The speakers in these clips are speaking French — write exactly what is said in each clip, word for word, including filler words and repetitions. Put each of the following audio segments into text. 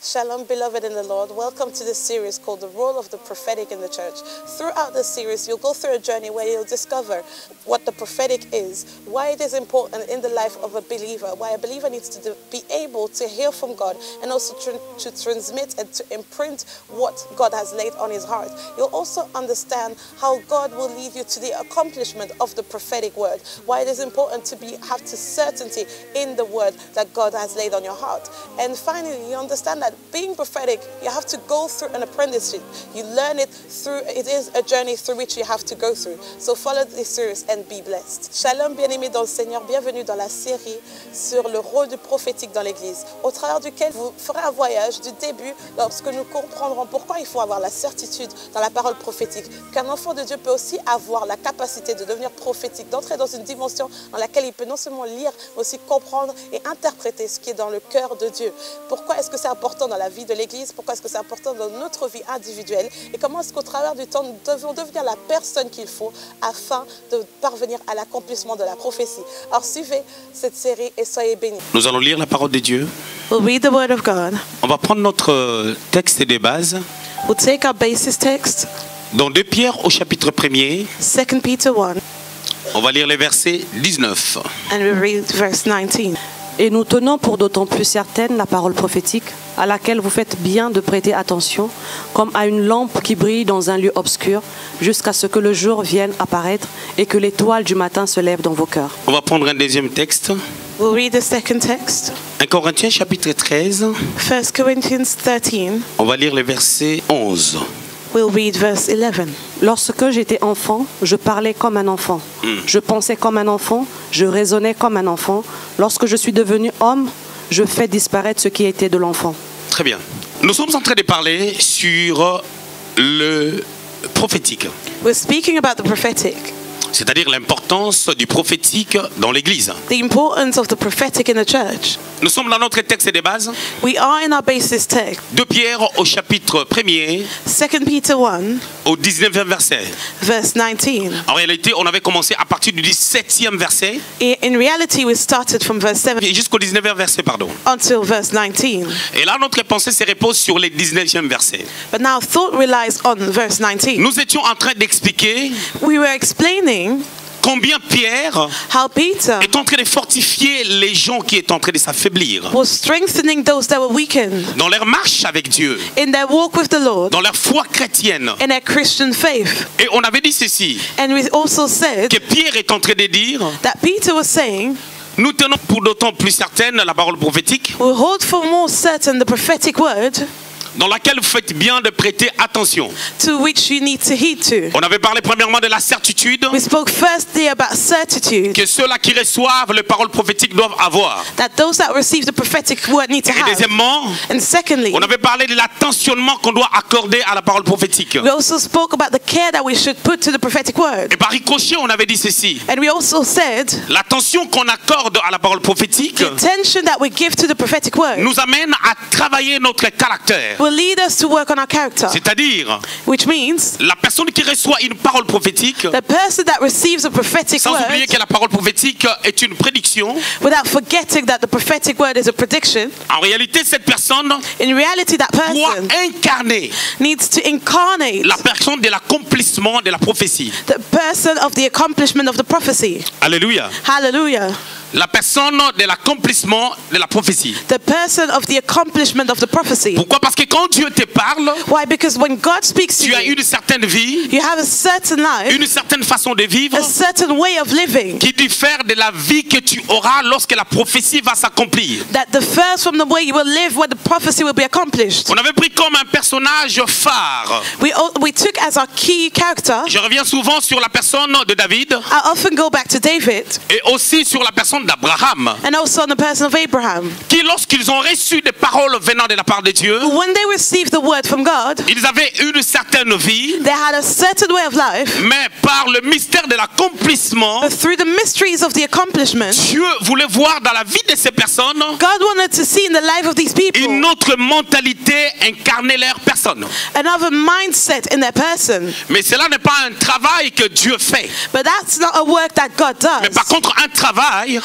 Shalom, beloved in the Lord. Welcome to this series called The Role of the Prophetic in the Church. Throughout this series, you'll go through a journey where you'll discover what the prophetic is, why it is important in the life of a believer, why a believer needs to do, be able to hear from God and also tr to transmit and to imprint what God has laid on his heart. You'll also understand how God will lead you to the accomplishment of the prophetic word, why it is important to be have to certainty in the word that God has laid on your heart. And finally, you understand that being prophetic, you have to go through an apprenticeship. You learn it through, it is a journey through which you have to go through. So follow this series and be blessed. Shalom, bien-aimés dans le Seigneur, bienvenue dans la série sur le rôle du prophétique dans l'Église, au travers duquel vous ferez un voyage du début lorsque nous comprendrons pourquoi il faut avoir la certitude dans la parole prophétique, qu'un enfant de Dieu peut aussi avoir la capacité de devenir prophétique, d'entrer dans une dimension dans laquelle il peut non seulement lire, mais aussi comprendre et interpréter ce qui est dans le cœur de Dieu. Pourquoi est-ce que c'est important dans la vie de l'Église? Pourquoi est-ce que c'est important dans notre vie individuelle? Et comment est-ce qu'au travers du temps, nous devons devenir la personne qu'il faut afin de parvenir à l'accomplissement de la prophétie? Alors suivez cette série et soyez bénis. Nous allons lire la parole de Dieu. We'll read the word of God. On va prendre notre texte de base. We'll take our basis text. Dans deux Pierre au chapitre premier. Second Peter one. On va lire les versets dix-neuf. And we read verse nineteen. Et nous tenons pour d'autant plus certaine la parole prophétique, à laquelle vous faites bien de prêter attention, comme à une lampe qui brille dans un lieu obscur, jusqu'à ce que le jour vienne apparaître et que l'étoile du matin se lève dans vos cœurs. On va prendre un deuxième texte. We'll read the second text. un Corinthiens chapitre treize. First Corinthians thirteen. On va lire les versets onze. We'll read verse eleven. Lorsque j'étais enfant, je parlais comme un enfant. Mm. Je pensais comme un enfant, je raisonnais comme un enfant. Lorsque je suis devenu homme, je fais disparaître ce qui était de l'enfant. Très bien. Nous sommes en train de parler sur le prophétique. We're speaking about the prophetic. C'est-à-dire l'importance du prophétique dans l'Église. The importance of the prophetic in the church. Nous sommes dans notre texte de base. We are in our basis text. deux Pierre au chapitre premier. Second Peter one. Au dix-neuvième verset. Verse nineteen. En réalité, on avait commencé à partir du dix-septième verset. In reality, we started from verse seven. Jusqu'au dix-neuvième verset, pardon. Until verse nineteen. Et là, notre pensée se repose sur les dix-neuvième verset. But now thought relies on verse nineteen. Nous étions en train d'expliquer. We were explaining combien Pierre How Peter est en train de fortifier les gens qui étaient en train de s'affaiblir was strengthening those that were weakened dans leur marche avec Dieu, in their walk with the Lord, dans leur foi chrétienne. in their Christian faith. Et on avait dit ceci, and we also said que Pierre est en train de dire that Peter was saying, nous tenons pour d'autant plus certaine la parole prophétique, we hold for more certain the prophetic word, dans laquelle vous faites bien de prêter attention. To which you need to heed to. On avait parlé premièrement de la certitude. We spoke firstly about certitude. Que ceux-là qui reçoivent les paroles prophétiques doivent avoir. That those that receive the prophetic word need to Et have. deuxièmement, and secondly, on avait parlé de l'attentionnement qu'on doit accorder à la parole prophétique. We also spoke about the care that we should put to the prophetic word. Et par ricochet, on avait dit ceci. And we also said, l'attention qu'on accorde à la parole prophétique, the attention that we give to the prophetic word, nous amène à travailler notre caractère. Will lead us to work on our character. C'est-à-dire, which means, la personne qui reçoit une parole prophétique, the person that receives a prophetic sans word, oublier que la parole prophétique est une prédiction, without forgetting that the prophetic word is a prediction, en réalité, cette personne in reality, that person doit incarner needs to incarnate la personne de l'accomplissement de la prophétie. The person of the accomplishment of the prophecy. Alléluia. Hallelujah. La personne de l'accomplissement de la prophétie. The person of the accomplishment of the prophecy. Pourquoi? Parce que quand Dieu te parle, why? Because when God speaks to tu you, as une certaine vie, you have a certain life, une certaine façon de vivre, a certain way of living, qui diffère de la vie que tu auras lorsque la prophétie va s'accomplir. That differs from the way you will live when the prophecy will be accomplished. On avait pris comme un personnage phare. We we took as our key character. Je reviens souvent sur la personne de David. I often go back to David. Et aussi sur la personne d'Abraham. And also on the person of Abraham. Qui lorsqu'ils ont reçu des paroles venant de la part de Dieu, when they received the word from God, ils avaient une certaine vie. They had a certain way of life. Mais par le mystère de l'accomplissement, but through the mysteries of the accomplishment, Dieu voulait voir dans la vie de ces personnes, God wanted to see in the life of these people, une autre mentalité incarner leur personne. Another mindset in their person. Mais cela n'est pas un travail que Dieu fait. But that's not a work that God does. Mais par contre un travail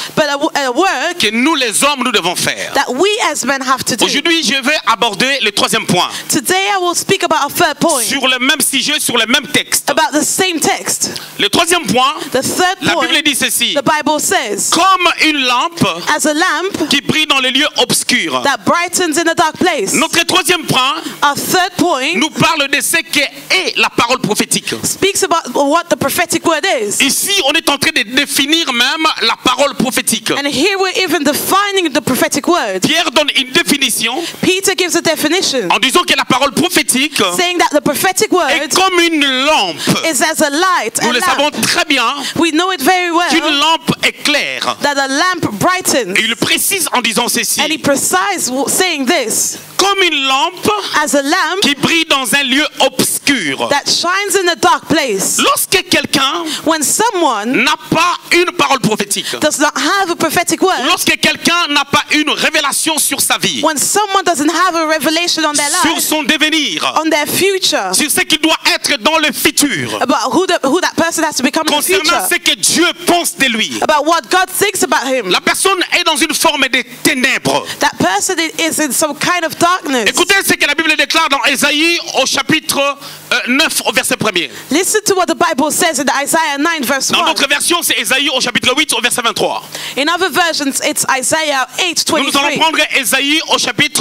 but a, a work que nous les hommes nous devons faire. that we as men have to do. Aujourd'hui, je vais aborder le troisième point. Today I will speak about a third point, Sur le même sujet, sur le même texte. about the same text. Le troisième point, The third la point, Bible dit ceci. the Bible says, Comme une lampe as a lamp qui brille dans les lieux obscurs. that brightens in a dark place. Notre troisième point Our third point nous parle de ce qu'est la parole prophétique. speaks about what the prophetic word is. Ici, on est en train de définir même la parole prophétique. And here we're even defining the prophetic word. Pierre donne une définition Peter gives a definition, en disant que la parole prophétique saying that the prophetic word est comme une lampe. is as a light, Nous a le savons lamp. très bien We know it very qu'une well lampe éclaire. that a lamp brightens. Et il précise en disant ceci. And he precise saying this, Comme une lampe as a lamp qui brille dans un lieu obscur. that shines in a dark place. Lorsque quelqu'un When someone n'a pas une parole prophétique, does not have a prophetic word, lorsque quelqu'un n'a pas une révélation sur sa vie, when someone doesn't have a revelation on their sur life, son devenir, on their future, sur ce qui doit être dans le futur, about who, the, who that person has to become in the concernant future, ce que Dieu pense de lui, about what God thinks about him, la personne est dans une forme de ténèbres. that person is in some kind of darkness. Écoutez ce que la Bible déclare dans Ésaïe au chapitre euh, neuf au verset premier. Listen to what the Bible says in Isaiah nine verse Dans one. notre version, c'est Ésaïe au chapitre huit au verset vingt-trois. In other versions, it's Isaiah eight Nous, nous allons twenty-three. prendre Ésaïe au chapitre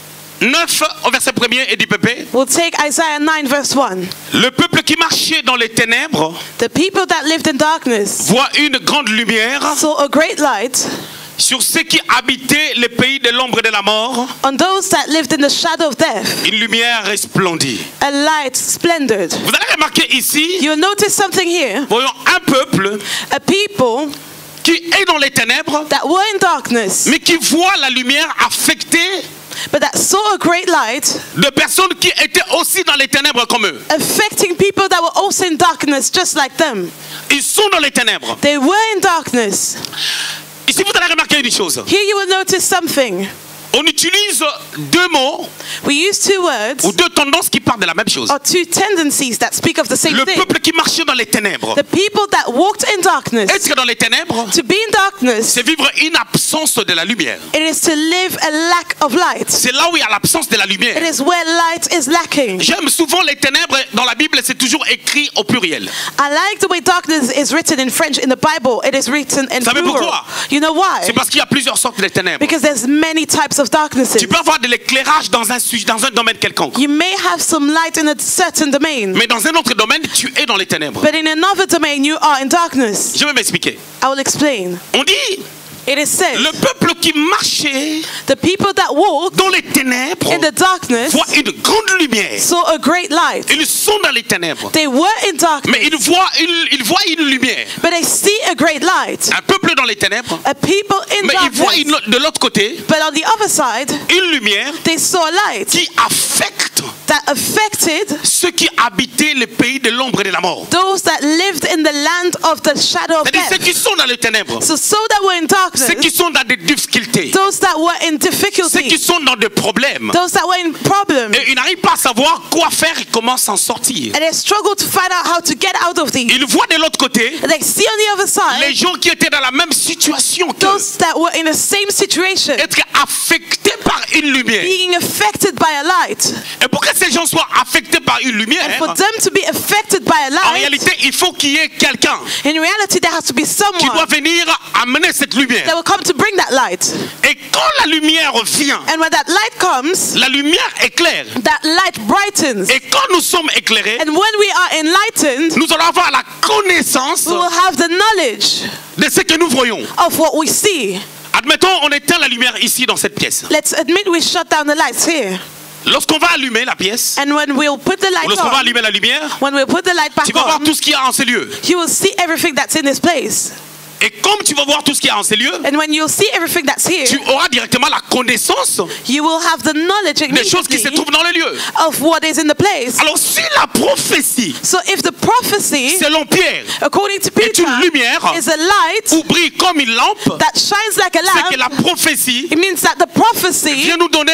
neuf au verset premier et dit Pépé. We'll take Isaiah nine verse one. Le peuple qui marchait dans les ténèbres The people that lived in darkness voit une grande lumière saw a great light. sur ceux qui habitaient les pays de l'ombre de la mort. On those that lived in the shadow of death, Une lumière resplendit. a light splendid. Vous allez remarquer ici, You'll notice something here. voyons un peuple A people qui est dans les ténèbres, that were in darkness, mais qui voit la lumière affecter but that saw a great light, de personnes qui étaient aussi dans les ténèbres comme eux. affecting people that were also in darkness just like them. Ils sont dans les ténèbres. They were in darkness. Ici, vous allez remarquer une chose. Here you will notice something. On utilise deux mots We use two words ou deux tendances qui parlent de la même chose. or two tendencies that speak of the same Le thing. peuple qui marchait dans les ténèbres. The people that walked in darkness. Être dans les ténèbres, To be in darkness, c'est vivre une absence de la lumière. it is to live a lack of light. C'est là où il y a l'absence de la lumière. It is where light is lacking. J'aime souvent les ténèbres dans la Bible, c'est toujours écrit au pluriel. I like the way darkness is written in French in the Bible. It is written in Savez plural. pourquoi? You know why? C'est parce qu'il y a plusieurs sortes de ténèbres. Because there's many types of darknesses. Tu peux avoir de l'éclairage dans un sujet, dans un domaine quelconque. You may have some light in a certain domain, Mais dans un autre domaine, tu es dans les ténèbres. but in another domain you are in darkness. Je vais m'expliquer. I will explain. On dit, It is said, le peuple qui marchait the people that walk dans les ténèbres in the darkness voient une grande lumière. saw a great light. Ils sont dans les ténèbres. They were in darkness, Mais ils voient une, ils voient une lumière. but they see a great light. Un peuple dans les ténèbres. A people in Mais ils voient darkness, une- de l'autre côté but on the other side, une lumière they saw a light qui affecte that affected ceux qui habitaient le pays de l'ombre et de la mort. those that lived in the land of the shadow of C'est-à-dire ceux death. qui sont dans les ténèbres. So, so that were in darkness, Ceux qui sont dans des difficultés. those that were in Ceux qui difficulty, sont dans des problèmes. those that were in problems, Et ils n'arrivent pas à savoir quoi faire et comment s'en sortir. and they struggle to find out how to get out of these. Ils voient de l'autre côté And they see on the other les side gens qui étaient dans la même situation qu'eux those that were in the same situation être affectés par une lumière. being affected by a light. Et pour que ces gens soient affectés par une lumière, And for them to be affected by a en light, réalité, il faut qu'il y ait quelqu'un in reality there has to be qui doit someone venir amener cette lumière. that will come to bring that light. Et quand la lumière vient, And when that light comes, la lumière éclaire. that light brightens. Et quand nous sommes éclairés, And when we are enlightened, nous allons avoir la connaissance we will have the knowledge de ce que nous voyons. of what we see. Admettons, on éteint la lumière ici dans cette pièce. Let's admit we shut down the lights here. Lorsqu'on va allumer la pièce, And when we'll put the ou light lorsqu'on va on, allumer la lumière, when we'll put the light back tu vas voir on, tout ce qu'il y a en ces lieux. you will see everything that's in this place. Et comme tu vas voir tout ce qu'il y a en ces lieux, And when you'll see everything that's here, tu auras directement la connaissance you will have the knowledge des choses qui se immediately trouvent dans le lieu. of what is in the place. Alors si la prophétie, So if the prophecy, selon Pierre, according to est Peter, une lumière is a light ou brille comme une lampe, that shines like a c'est que lamp, la prophétie it means that the prophecy vient nous donner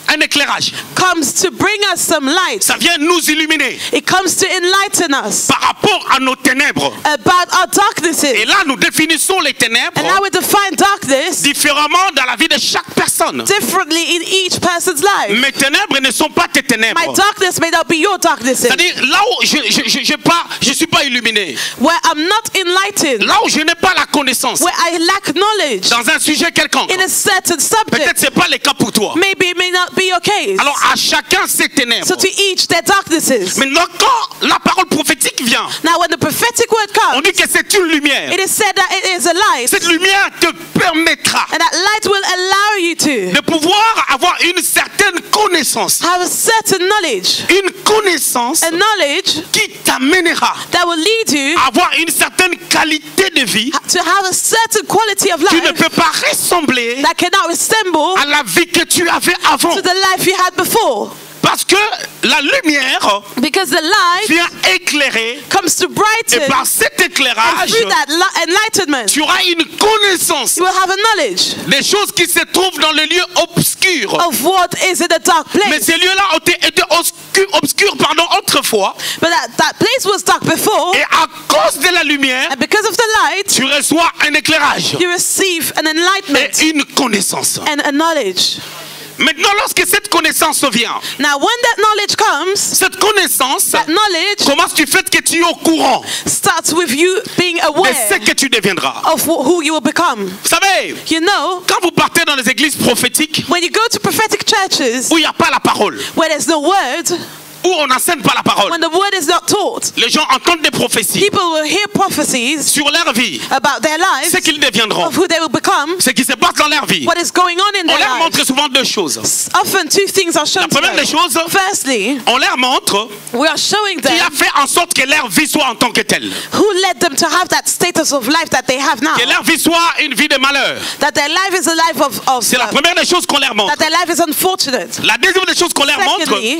un éclairage. comes to bring us some light. Ça vient nous illuminer It comes to enlighten us par rapport à nos ténèbres. about our darknesses. Et là, nous définissons les ténèbres And now we define darkness différemment dans la vie de chaque personne. differently in each person's life. Mes ténèbres ne sont pas tes ténèbres. My darkness may not be your darkness. C'est-à-dire là où je je, je, je pas, je suis pas illuminé, Where I'm not enlightened. là où je n'ai pas la connaissance Where I lack knowledge dans un sujet quelconque. in a certain Peut-être subject. c'est pas le cas pour toi. Maybe it may not be your case. Alors à chacun ses ténèbres. So to each their darknesses. Maintenant quand la parole prophétique vient, Now when the prophetic word on comes, dit que c'est une lumière. it is said that it is a light. Cette lumière te permettra And that light will allow you to de pouvoir avoir une certaine connaissance. have a certain knowledge. Une connaissance A knowledge qui t'amènera that will lead you à avoir une certaine qualité de vie. to have a certain quality of Tu ne life peux pas ressembler that cannot resemble à la vie que tu avais avant. to the life you had before. Parce que la lumière Because the light vient éclairer comes to et brighten, par cet and éclairage, through that li- enlightenment, tu auras une connaissance you will have a knowledge des choses qui se trouvent dans le lieu obscur. of what is in a dark Mais place. ces lieux-là ont été été obscurs, obscurs pardon, autrefois. But that, that place was dark before, Et à cause de la lumière, and because of the light, tu reçois un éclairage you receive an et enlightenment une connaissance. and a knowledge. Maintenant, lorsque cette connaissance vient, Now, when that knowledge comes, cette connaissance that knowledge commence du fait que tu es au courant starts with you being de aware ce que tu deviendras. of wh- who you will become. Vous savez, You know, quand vous partez dans les églises prophétiques when you go to prophetic churches où il n'y a pas la parole, where there's no word, où on n'enseigne pas la parole, when the word is not taught, les gens entendent des prophéties people will hear prophecies sur leur vie, about their ce lives, qu'ils deviendront, of who they will become, ce qui se passe dans leur vie. what is going on in On their leur montre lives. souvent deux choses. Often two things are shown La to première des them. choses, Firstly, on leur montre we are showing qui a them fait en sorte que leur vie soit en tant que telle. who led them to have that status of life that they have now. Que leur vie soit une vie de malheur. That their life is a life of, of C'est la uh, première des choses qu'on leur montre. that their life is unfortunate. La deuxième des choses qu'on leur montre, Secondly,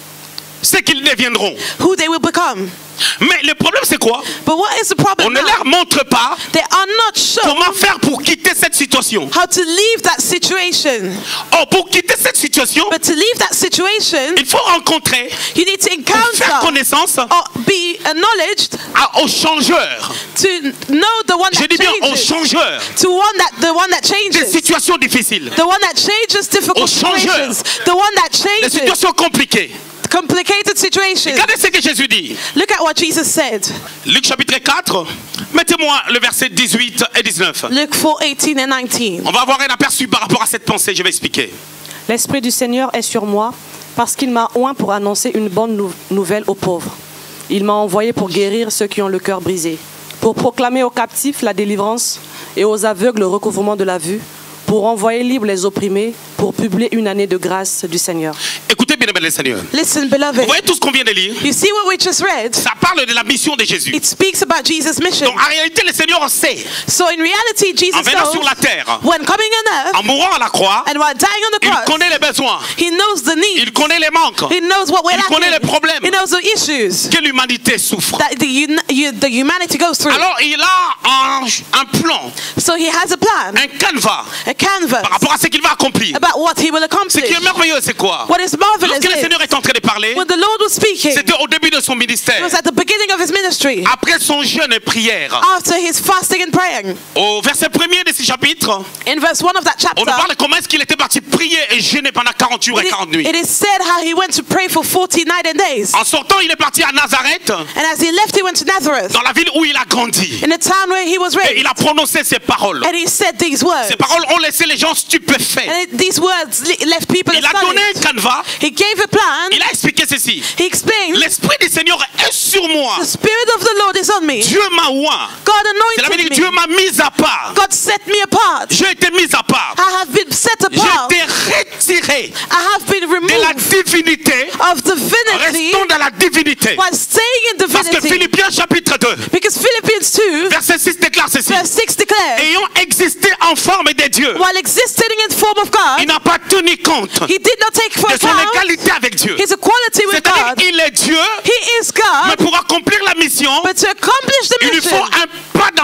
c'est qu'ils deviendront. who they will become. Mais le problème c'est quoi? But what is the On problem ne now? leur montre pas They are not shown comment faire pour quitter cette situation. how to leave that situation. Or, pour quitter cette situation, But to leave that situation, il faut rencontrer, you need to pour faire encounter connaissance or be acknowledged à- au changeur. to know the one Je that dis bien au changes. changeur To one that the one that des changes. situations difficiles, The one that changes difficult Au changeur. situations. The one that des changes situations compliquées. complicated situations. Regardez ce que Jésus dit. Look at what Jesus said. Luc chapitre quatre, mettez-moi le verset dix-huit et dix-neuf. Luke four, eighteen and nineteen. On va avoir un aperçu par rapport à cette pensée, je vais expliquer. L'Esprit du Seigneur est sur moi parce qu'il m'a oint pour annoncer une bonne nou- nouvelle aux pauvres. Il m'a envoyé pour guérir ceux qui ont le cœur brisé, pour proclamer aux captifs la délivrance et aux aveugles le recouvrement de la vue, pour envoyer libres les opprimés, pour publier une année de grâce du Seigneur. Écoutez bien, bien, Seigneur. Listen, Vous beloved. voyez tout ce qu'on vient de lire? You see what we just read? Ça parle de la mission de Jésus. It speaks about Jesus' mission. Donc en réalité, le Seigneur sait, So in reality, en Jesus venant knows sur la terre, when coming on earth en mourant à la croix, and while dying on the il cross, connaît les besoins, he knows the il need. connaît les manques He knows what we're Il connaît les lacking. problèmes. He knows the issues que l'humanité souffre. that the, un- you, the humanity goes through. Alors il a un, un plan, So he has a plan, un canevas a canvas par rapport à ce qu'il va accomplir. about what he will Ce accomplish. qui est merveilleux, c'est quoi? What is marvelous Lorsque le is, Seigneur est en train de parler, when the Lord was speaking, c'était au début de son it ministère. was at the beginning of his ministry, Après son jeûne et prière, after his fasting and praying. au verset premier de ce chapitre, In verse one of that on chapter, nous parle comment est-ce qu'il était parti prier et jeûner pendant quarante jours et it, quarante nuits. it is said how he went to pray for forty nights and days. En sortant, il est parti à Nazareth, And as he left, he went to Nazareth, dans la ville où il a grandi. in the town where he was Et raised. il a prononcé ces paroles. And he said these words. Ces paroles ont laissé les gens stupéfaits. And it, these words li- left people Il a donné un astonished. canevas. He gave a plan. Il a expliqué ceci. He explained, L'Esprit du Seigneur est sur moi. the Spirit of the Lord is on me. Dieu m'a oint. God Cela veut dire anointed que Dieu me. m'a mis à part. God set me apart. J'ai été mis à part. I have been set J'ai apart. été retiré I have been de la removed divinité. of divinity Restons dans la divinité. while staying in Parce que divinity. Philippiens chapitre deux, Because Philippians two, verset six déclare ceci. verse six declares, Ayant existé en forme de Dieu, while existing in the form of il God, n'a pas tenu compte he did not take for de son account égalité avec Dieu. his equality with C'est-à-dire God. qu'il est Dieu, He is mais God, pour accomplir la mission, but to accomplish the il lui faut mission, un pas dans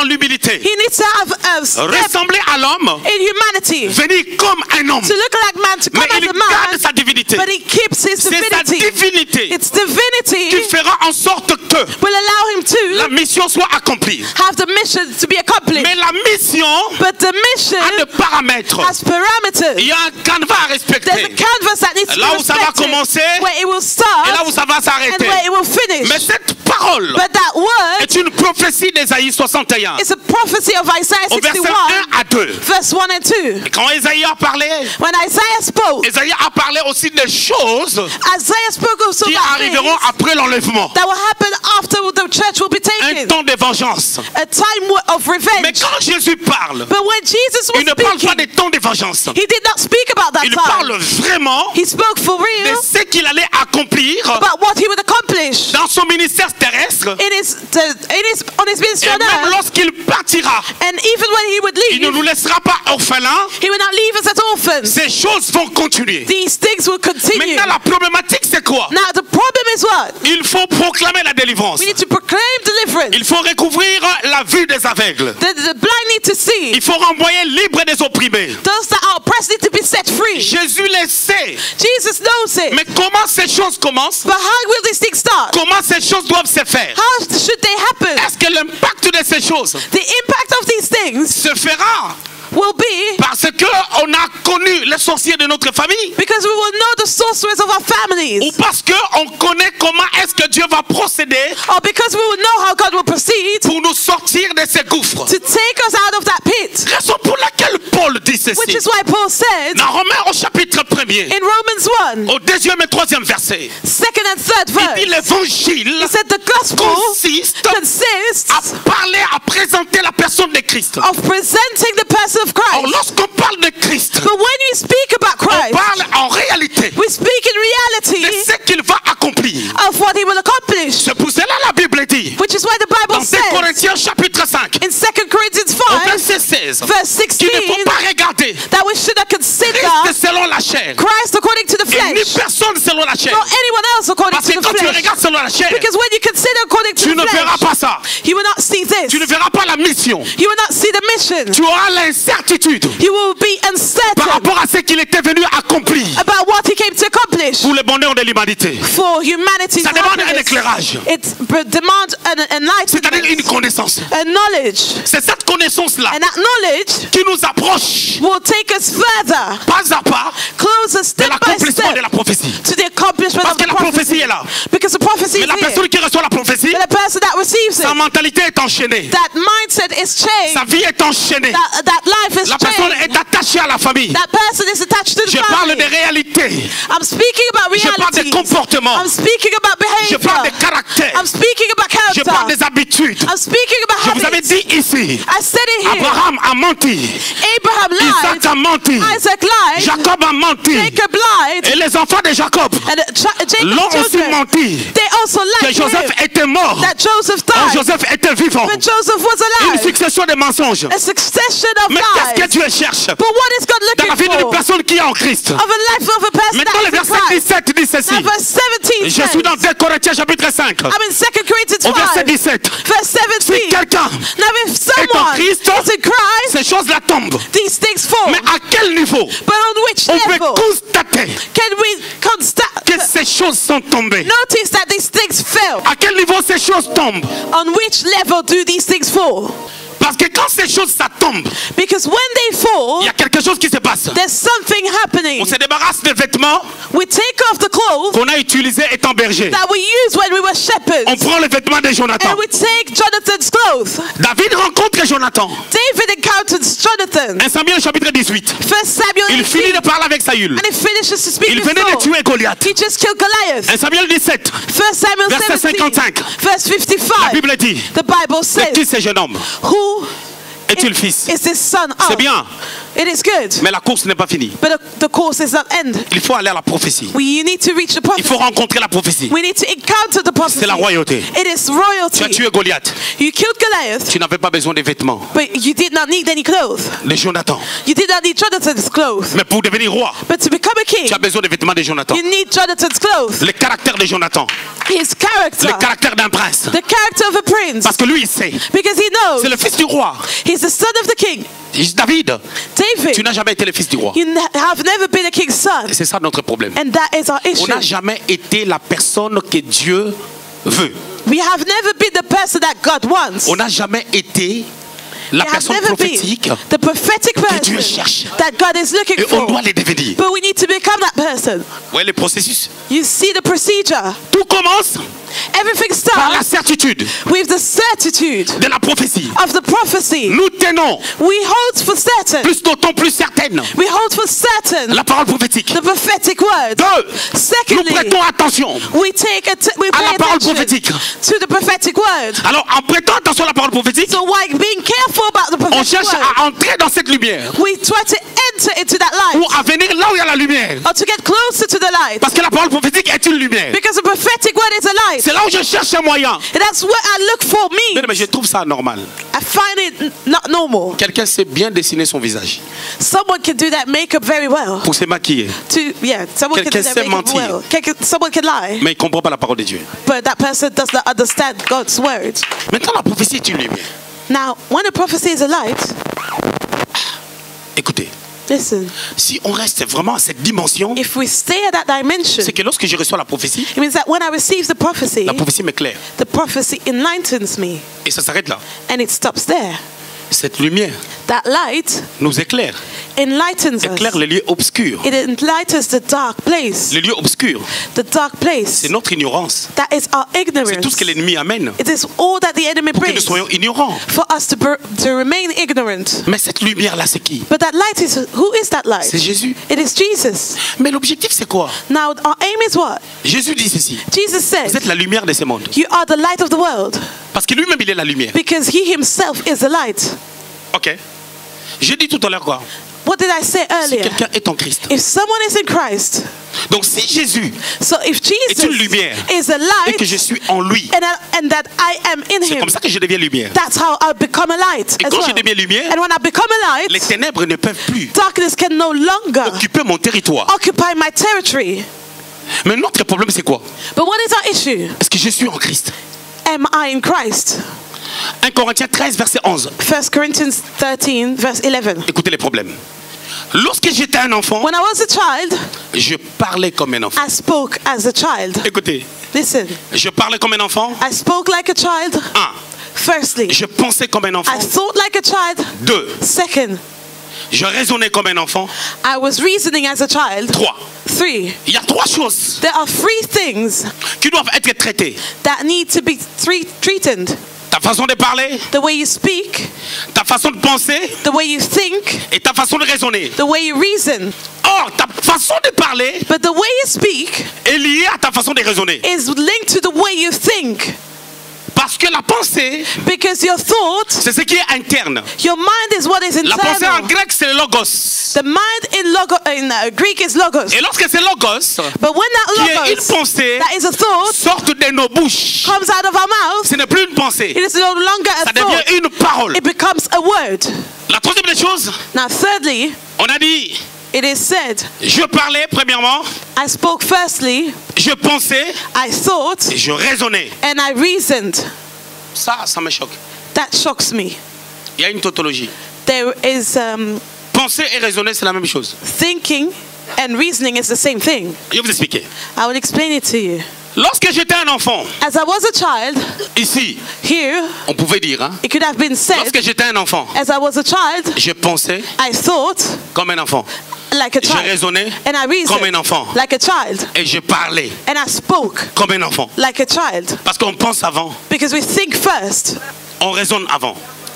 dans l'humilité. He needs to have a step Ressembler à l'homme, in humanity. venir comme un homme. To look like man, to come Mais as il a man, garde sa divinité. but he keeps his C'est sa divinity. divinité It's divinity qui fera en sorte que will allow him la to mission soit accomplie. have the mission to be accomplished. Mais la mission But the mission a des paramètres. has parameters. Il y a un canevas à There's respecter. a canvas that needs to Là be où ça va respected, commencer where it will et start là où ça va and s'arrêter. where it will finish. Mais cette parole But that word est une prophétie d'Ésaïe soixante et un. is a prophecy of Isaiah Au verset sixty-one, un à deux. verse one and two. Et quand Ésaïe a parlé, When Isaiah spoke, Ésaïe a parlé aussi des choses Isaiah spoke also qui about arriveront things après l'enlèvement. that will happen after the church will be Un taken. temps de vengeance. A time of Mais revenge. quand Jésus parle, But when Jesus was il ne parle pas speaking, des temps de vengeance. he did not speak about that Il time. parle vraiment He spoke for de real ce qu'il allait accomplir about what he would accomplish dans son ministère terrestre. in his, in his, on his ministry Et on même earth. lorsqu'il partira, And even when he would il ne leave, nous laissera pas orphelins. he would not leave us as orphans. Ces choses vont continuer. These things will continue. Maintenant, la problématique, c'est quoi? Now the problem is what? Il faut proclamer la délivrance. We need to proclaim deliverance. Il faut recouvrir la vue des aveugles. The, the blind need to see. Il faut renvoyer libre des opprimés. Those that are oppressed need to be set free. Jésus le sait. Jesus knows it. Mais comment ces choses commencent? But how will these things start? Comment ces choses doivent se faire? How should they happen? Est-ce que l'impact de ces choses The impact of these things se fera will be parce qu'on a connu les sorciers de notre famille? because we will know the sorcerers of our Ou families, parce qu'on connaît comment est-ce que Dieu va procéder or because we will know how God will proceed pour nous sortir de ces gouffres? to take us out of that pit. Raison pour laquelle Paul dit Which ceci. is why Paul said Dans Romains au chapitre premier, in Romans one, au deuxième et troisième verset, second and third il dit verse, l'évangile he said the gospel consiste consists à parler, à présenter la personne de Christ. of presenting the person of Or Christ. lorsqu'on parle de Christ, But when we speak about on Christ, parle en réalité we speak in de reality ce qu'il va accomplir. of what he will accomplish. C'est pour cela la Bible dit, Which is why the Bible dans deux says Corinthiens chapitre cinq, in Second Corinthians au five, verset seize, verse qu'il ne faut sixteen, pas regarder that we should not consider Christ selon la chair, Christ according to the et ni flesh, personne selon la chair. nor anyone else according Parce que to the quand tu flesh. regardes selon la chair, Because when you consider according to tu the ne verras flesh, pas ça. you will not see this. Tu ne verras pas la mission. You will not see the mission. Tu auras l'incertitude You will be par uncertain rapport à ce qu'il était venu accomplir about what he came to accomplish pour le bonheur de l'humanité. for humanity's Ça demande un happiness. éclairage, It b- demands an c'est-à-dire une enlightenment, connaissance. a knowledge. C'est cette connaissance-là And that knowledge qui nous approche will take us further, pas à pas closer de step by l'accomplissement de step la prophétie. to the accomplishment Parce of que the la prophétie prophecy. est là. Because the prophecy Mais is la here. personne qui reçoit la prophétie, But the person that receives sa it, mentalité est enchaînée. that mindset is changed. Sa vie est enchaînée. That, that life is La personne changed. est attachée à la famille. That person is attached to the Je parle family. des réalités. I'm speaking about Je parle des reality. comportements. I'm speaking about Je behavior. parle des caractères. I'm speaking about Je character. parle des habitudes. I'm speaking about Je vous avais habits. dit ici, I said it here. Abraham a menti. Abraham lied. Isaac a menti. Isaac lied. Jacob a menti. Jacob lied. Et les enfants de Jacob And uh, Ch- l'ont Jacob's aussi children, menti. they also Que lied to Joseph him. était mort. That Joseph Or died. Joseph était vivant. But Joseph was Une alive. succession de mensonges. A succession of Mais qu'est-ce que lies. Dieu cherche But what is God dans la looking vie d'une for? personne qui est en Christ? Of a life of a person Maintenant, le that is in verset Christ. dix-sept dit ceci. Now verse seventeen Je suis dans says, deux Corinthiens chapitre cinq. I'm in Second Corinthians Au verset five, dix-sept. verse Si seventeen. quelqu'un Now if someone Christ, is in Christ, ces choses-là tombent. these things fall. Mais à quel niveau But on which on peut level constater can we constat- que ces choses sont tombées? notice that these things fell? À quel niveau ces choses tombent? On which level do these things fall? Parce que quand ces choses ça tombe, Because when they fall, il y a quelque chose qui se passe. there's something happening. On se débarrasse des vêtements We take off the clothes qu'on a utilisés étant berger. that we used when we were On shepherds, prend les vêtements de Jonathan. and we take Jonathan's clothes. David rencontre Jonathan. David encounters Jonathan. un Samuel chapitre dix-huit. First Samuel Il finit eighteen, de parler avec Saül. and he finishes to speak Il with venait de Saul. tuer Goliath. He just killed Goliath. un Samuel dix-sept. First Samuel Verset seventeen, cinquante-cinq. verse La fifty-five. Bible dit, The Bible c'est qui says, ce jeune homme? "Who Est-il fils? is this son C'est of?" bien. It is good. Mais la course n'est pas finie. But the, the course is not end. Il faut aller à la prophétie. We you need to reach the Il prophecy. faut rencontrer la prophétie. We need to encounter the prophecy. C'est la royauté. It is Tu as royalty. tué Goliath. You killed Goliath, Tu n'avais pas besoin de vêtements. but you did not need any clothes. De Jonathan. You did not need Jonathan's clothes. Mais pour devenir roi, But to become a king, tu as besoin des vêtements de Jonathan. you need Jonathan's clothes. Le caractère de Jonathan. His character. Le caractère d'un prince. The character of a prince. Parce que lui, il sait. Because he knows C'est le fils du roi. he's the son of the king. David, David, tu n'as jamais été le fils du roi. you ne- have never been a king's son. Et c'est ça notre problème. And that is our On issue. n'a jamais été la personne que Dieu veut. We have never been the person that God wants. On n'a jamais été la We have personne never prophétique. been the prophetic Dieu person cherche. that God is looking Et on for. doit les devenir. But we need to become that person. Ouais, le processus. You see the procedure. Tout commence Everything par la starts certitude with the certitude de la prophétie. of the prophecy. Nous tenons We hold for certain. plus d'autant plus certaine We hold for certain la parole prophétique. the prophetic word. Deux, nous Secondly, prêtons attention. we take a t- we À pay la parole attention prophétique. to the prophetic word. Alors, en prêtant attention à la parole prophétique, So while being careful about the on prophetic cherche word, à entrer dans cette lumière we try to enter into that light ou à venir là où il y a la lumière. or to get closer to the light. Parce que la parole prophétique est une lumière. Because the prophetic word is a light. C'est là où je cherche un moyen. And that's where I look for me. Mais je trouve ça normal. I find it n- not normal. Quelqu'un sait bien dessiner son visage Someone can do that makeup very well. pour se maquiller, To yeah, someone can do Quelqu'un that sait makeup mentir. well. Can- Someone can lie, mais il ne comprend pas la parole de Dieu. but that person does not understand God's word. Maintenant, la prophétie est une lumière. Now, when a prophecy is a light, Écoutez, listen. si on reste vraiment à cette dimension, If we stay at that dimension, c'est que lorsque je reçois la prophétie, it means that when I receive the prophecy, la prophétie m'éclaire. the prophecy enlightens me, Et ça s'arrête là. and it stops there. Cette lumière That light nous éclaire. enlightens Éclaire us. les lieux obscurs. It enlightens the dark place. Les lieux obscurs, The dark place. c'est notre ignorance. That is our C'est tout ignorance. ce que l'ennemi amène It is all that the enemy pour que nous brings soyons ignorants. for us to, bur- to remain ignorant. Mais cette lumière-là, c'est qui? But that light is, who is that light? C'est Jésus. It is Jesus. Mais l'objectif, c'est quoi? Now, our aim is what? Jésus dit ceci. Jesus Vous êtes said, la lumière de ce monde. you are the light of the world, Parce que lui-même, il est la lumière. because he himself is the light. Ok. J'ai dit tout à l'heure quoi? What did I say Si earlier? quelqu'un est en Christ. If someone is in Christ, Donc si Jésus so if est une Jesus lumière is a et que light je suis en lui, and, I- and that I am in c'est him, comme ça que je deviens lumière. that's how I become a light Et as quand je well. deviens lumière, And when I become a les light, ténèbres ne peuvent plus darkness can no longer occuper mon territoire. occupy my territory. Mais notre problème, c'est quoi? But what is our issue? Parce que je suis en Christ. Am I in Christ? un Corinthiens treize, verset onze. First Corinthians thirteen, verse eleven. Écoutez les problèmes. Lorsque j'étais un enfant, When I was a child, je parlais comme un enfant. I spoke as a child. Écoutez, Listen, je parlais comme un enfant. I spoke like a child. Un, Firstly, je pensais comme un enfant. I thought like a child. Deux, Second, je raisonnais comme un enfant. I was reasoning as a child. Trois, Three, il y a trois choses there are three things qui doivent être traitées. that need to be three, treated. Ta façon de parler, The way you speak, ta façon de penser the way you think, et ta façon de raisonner. the way you reason. Or, ta façon de parler But the way you speak est liée à ta façon de raisonner. is linked to the way you think. Parce que la pensée, Because your thought, c'est ce qui est interne. your mind is what is La pensée en internal. grec, c'est le logos. The mind in, logo, in uh, Greek is logos. Et lorsque c'est logos, But when qui that est une logos, pensée, that is a thought, sorte de nos bouches, comes out of our mouth, ce n'est plus une pensée, it is no longer ça a thought. devient une parole. It becomes a word. La troisième des choses, Now, thirdly, on a dit, it is said, je parlais premièrement, I spoke firstly, je pensais I thought, et je raisonnais. and I reasoned. Ça, ça me choque. That shocks me. Il y a une tautologie. There is um, Penser et raisonner, c'est la même chose. thinking and reasoning is the same thing. Je vais vous expliquer. I will explain it to you. Lorsque j'étais un enfant, As I was a child, ici, here, on pouvait dire, hein, it could have been said, lorsque j'étais un enfant, as I was a child, je pensais I thought comme un enfant. like a Je child. raisonnais And I comme un reasoned enfant. like a child. Et je parlais And I spoke comme un enfant. like a child. Parce qu'on pense avant, Because we think first on raisonne avant.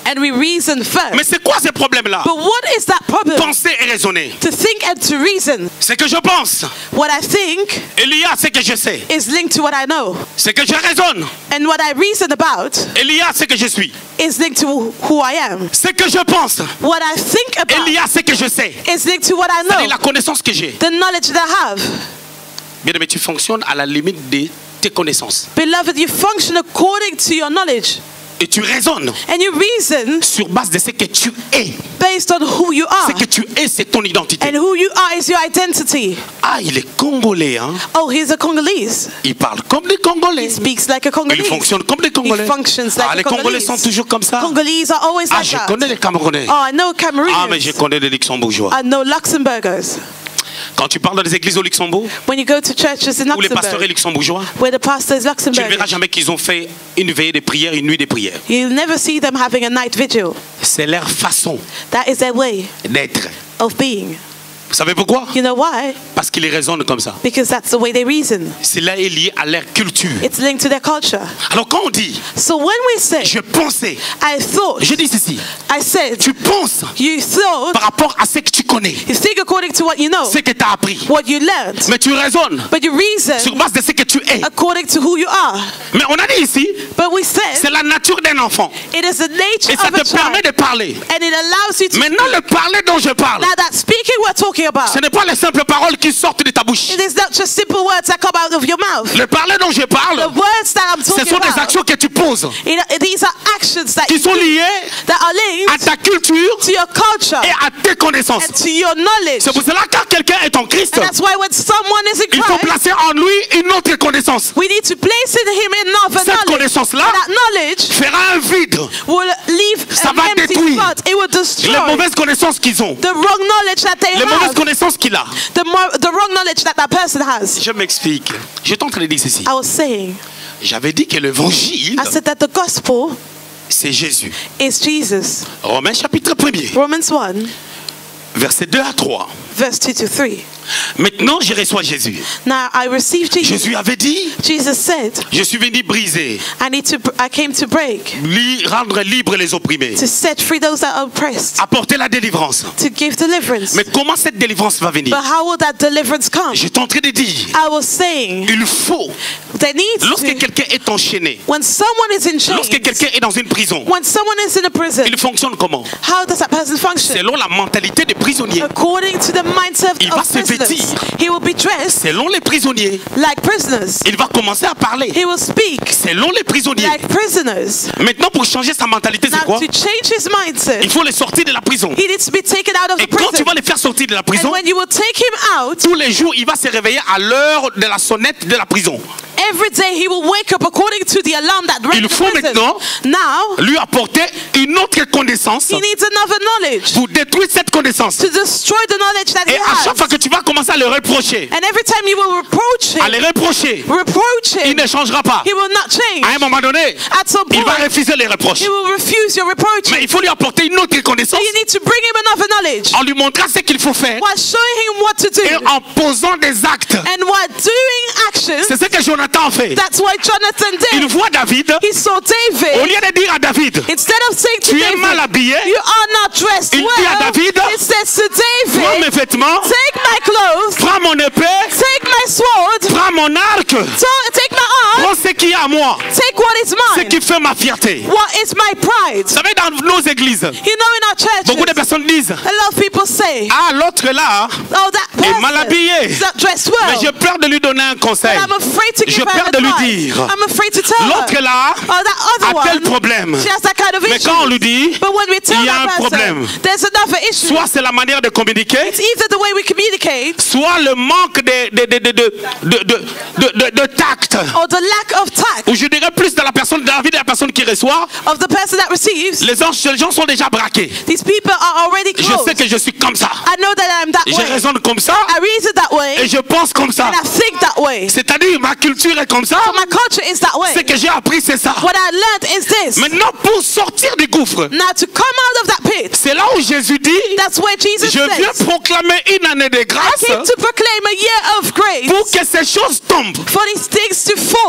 and we reason first. Mais c'est quoi ce problème-là? But what is that problem? Penser et raisonner. To think and to reason. C'est que je pense. What I think Il y a ce que je sais. is linked to what I know. C'est que je raisonne. And what I reason about Il y a ce que je suis. is linked to who I am. Ce que je pense. What I think about Il y a ce que je sais. is linked to what I C'est know. la connaissance que j'ai. The knowledge that I have. Bien aimé, tu fonctionnes à la limite de tes connaissances. Beloved, you function according to your knowledge. Et tu raisonnes And you reason sur base de ce que tu es. based on who you are. Ce que tu es, c'est ton identité. And who you are is your identity. Ah, il est congolais, hein? Oh, he's a Congolese. Il parle comme des He Congolais. speaks like a Il Congolese. fonctionne comme des Congolais. He functions like Ah, a les Congolais Congolese. sont toujours comme ça. Congolese are always Ah, like je that. connais les Camerounais. Oh, I know Ah, mais je Cameroonians. connais les Luxembourgeois. I know Luxembourgers. Quand tu parles des églises au Luxembourg, When you go to churches in ou les pasteurs Luxembourg, luxembourgeois, where the pastor is tu ne verras Luxembourg, jamais qu'ils ont fait une veillée de prière, une nuit de prière. you'll never see them having a night vigil. C'est leur façon That is their way d'être. of being. Vous savez pourquoi? You know why? Parce qu'ils raisonnent comme ça. Because that's the way they reason. Cela est lié à leur culture. It's linked to their culture. Alors quand on dit, So when we say, je pensais, I thought, je dis ceci, I said, tu penses you thought, par rapport à ce que tu connais, you think according to what you know, ce que tu as appris. what you learned, Mais tu raisonnes but you reason sur base de ce que tu es. according to who you are. Mais on a dit ici, But we said, c'est la nature d'un enfant. it is the nature Et ça of a te permet child, de parler. and it allows you to Maintenant, speak. le parler dont je parle, Now that speaking we're talking about, ce n'est pas les simples paroles qui sortent de ta bouche. it is not just simple words that come out of your mouth. Le parler dont je The parle, words that I'm ce talking sont des about, actions que tu poses, it, these are actions that qui you sont do, liées that are à linked ta culture to your culture et à tes connaissances. and to your knowledge. C'est pour cela que quand quelqu'un est en Christ, And that's why when someone is in il faut Christ, placer en lui une autre connaissance. we need to place in him another Cette knowledge. connaissance-là And that knowledge fera un vide. will leave Ça an va empty détruire spot. It will destroy Les mauvaises connaissances qu'ils ont, the wrong knowledge that they les mauvaises have. connaissances qu'il a. The, mo- the wrong knowledge that that person has. Je m'explique. Je suis en train de dire ceci. I was saying, J'avais dit que l'évangile, I said that the gospel c'est Jésus. is Jesus. Romains chapitre premier, Romans one, versets deux à trois. verse two to three. Maintenant, je reçois Jésus. Now I received Jesus. Jésus avait dit, Jesus said, je suis venu briser, I need to. I came to break, li- rendre libre les opprimés, to set free those that are oppressed, apporter la délivrance. to give deliverance. Mais comment cette délivrance va venir? But how will that deliverance come? J'étais en train de dire, I was saying, il faut, there needs lorsque to. quelqu'un est enchaîné, When someone is in lorsque chains, quelqu'un est dans une prison, when someone is in a prison, il fonctionne comment? how does that person function? Selon la mentalité des prisonniers. According to the mindset Il va of se prisoners, vêtir. he will be dressed Selon les prisonniers, like prisoners. il va commencer à parler. He will speak Selon les prisonniers. like prisoners. Maintenant, pour changer sa mentalité, c'est Now, quoi? to change his mindset, Il faut les sortir de la prison. he needs to be taken out of Et the quand tu prison. vas les faire sortir de la And prison, when you will take him out, tous les jours, il va se réveiller à l'heure de la sonnette de la prison. every day he will wake up according to the alarm that rang Il the faut prison. maintenant Now, lui apporter une autre connaissance he needs another knowledge pour détruire cette connaissance. to destroy the knowledge that he Et à chaque fois has. que tu vas commencer à le reprocher, And every time you will reproach à him, les reprocher, reproach il him, ne changera pas. he will not change. À un moment donné, At some il va point, refuser les reproches. he will refuse your reproach. Mais il faut lui apporter une autre So connaissance you need to bring him another knowledge en lui montrant ce qu'il faut faire while showing him what to et do. en posant des actes. And while doing actions, C'est ce que Jonathan fait. that's what Jonathan Il did. voit David, He saw au David. lieu de dire à David, Instead of saying to tu es mal David, habillé, you are not dressed Il dit à well, David, he says to prends mes David, vêtements, take my clothes, prends mon épée, take my sword, prends mon arc, so, take my arm, prends ce qui est à moi, take what is ce mine. qui fait ma fierté. What is my pride? Vous savez, dans nos églises, You know, in our beaucoup de churches, personnes disent, a lot of people say, ah, l'autre là, oh, that est mal person habillé. is not dressed Mais well. j'ai peur de lui donner un conseil. I'm afraid to J'ai give her peur de lui advice. dire, I'm afraid to tell l'autre her. là Oh, that a other tel one, problème. she has that kind of Mais issue. quand on lui dit, But when we tell il y a that un person, problème. there's another issue. Soit c'est la manière de communiquer, It's either the way we communicate soit le manque de, de, de, de, de, de, de, de, de- de tact. or the lack of tact Ou je dirais plus de la personne, David et la personne qui reçoit. of the person that receives. Les gens, les gens sont déjà braqués. These people are already Je closed. sais que je suis comme ça. I know that I'm that Je way. raisonne comme ça I reason that way et je pense comme ça. and I think that way. C'est-à-dire ma culture est comme ça. So my culture is that way. Ce que j'ai appris c'est ça. What I learned is this. Maintenant pour sortir du gouffre, Now to come out of that pit, c'est là où Jésus dit, that's where Jesus je viens says, proclamer une année de I grâce came to proclaim a year of grace pour que ces choses tombent. for these things to fall